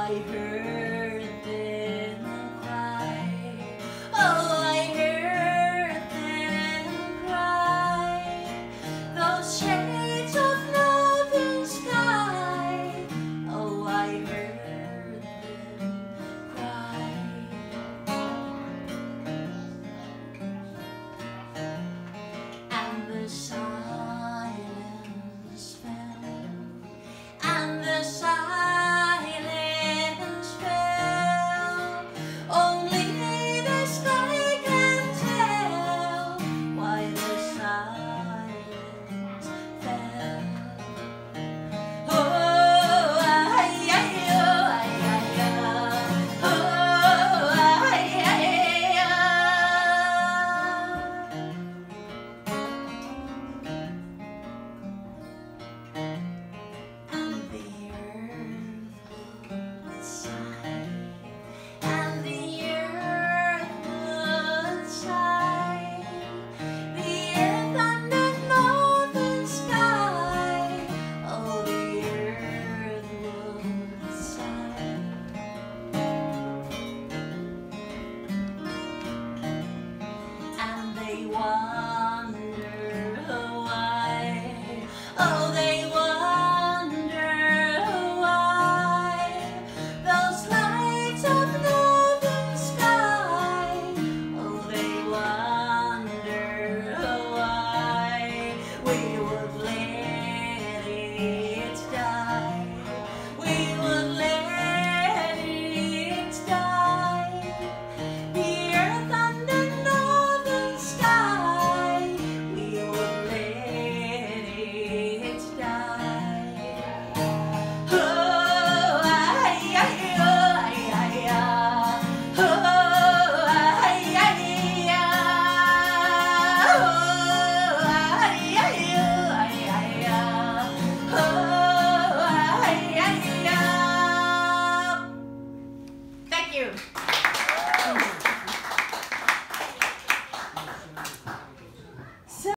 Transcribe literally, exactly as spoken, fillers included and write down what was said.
I heard them cry. Oh, I heard them cry. Those shades of love in sky. Oh, I heard them cry. And the silence fell, and the silence